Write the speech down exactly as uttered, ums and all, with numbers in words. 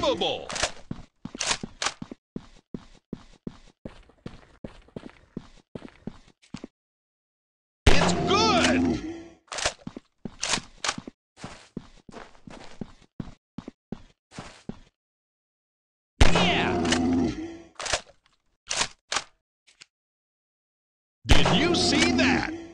Unbelievable! It's good! Yeah! Did you see that?